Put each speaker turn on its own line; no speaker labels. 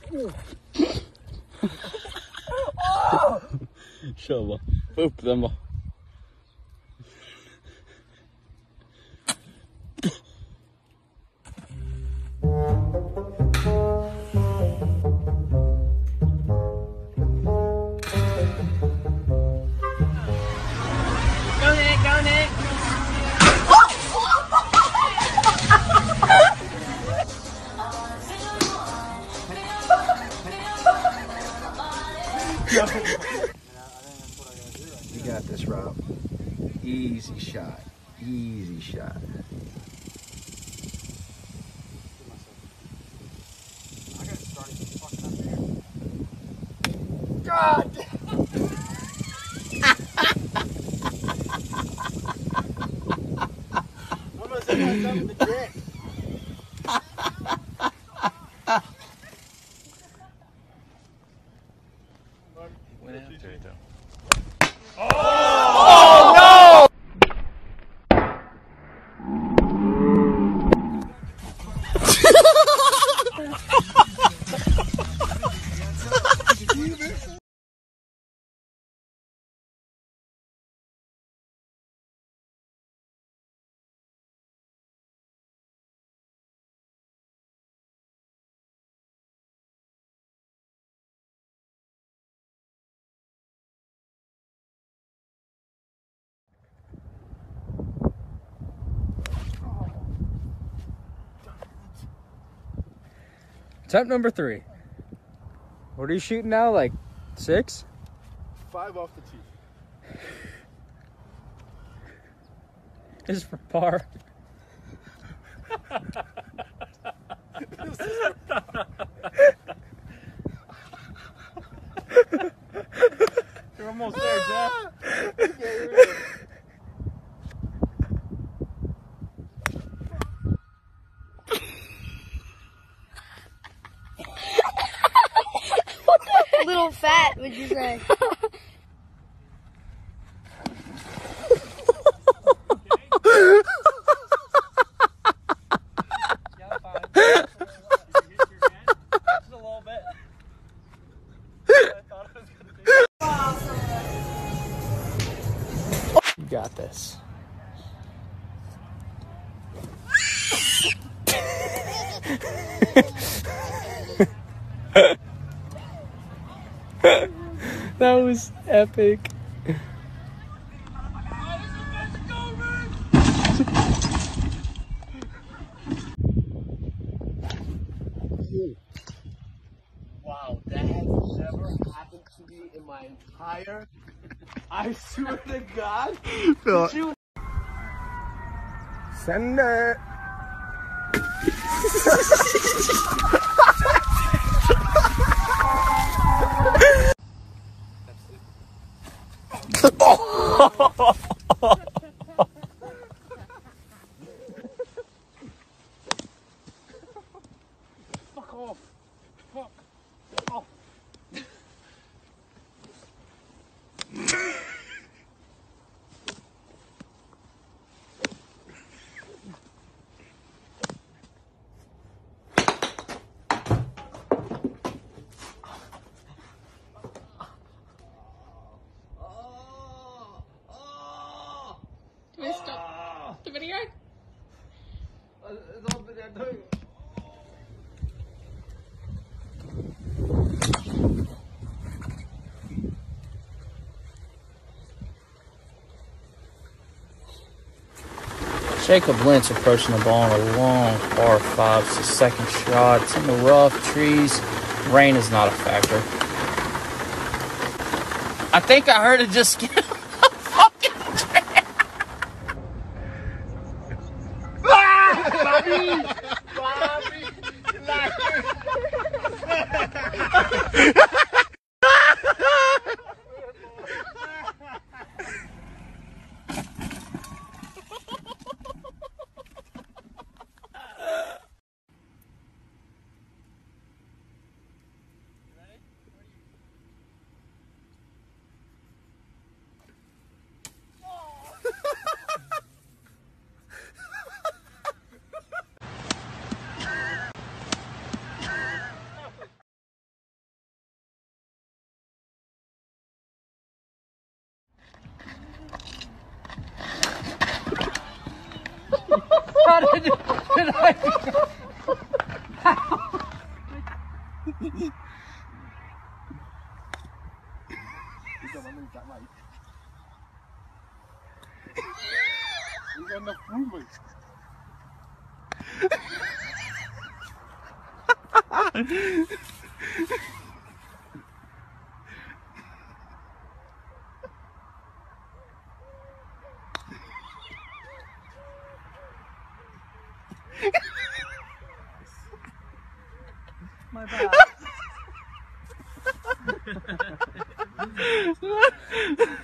Kör bara. Få upp den bara.
You got this, Rob. Easy shot. Easy shot. I gotta start fucking up here. God! I'm gonna say I'm done with the dick.
Went after it though.
Attempt number 3. What are you shooting now? Like 6?
5 off the tee.
This is for par.
You're almost there, Jeff.
Little fat, would you say?
You got this. That was epic.
Wow, that has never happened to me in my entire... I swear to God. Did you... Send it. Fuck off. Fuck off.
Can I stop the video?
Jacob Lentz approaching the ball on a long par 5. It's the second shot. It's in the rough, trees. Rain is not a factor. I think I heard it just get a fucking
Bobby! My bad.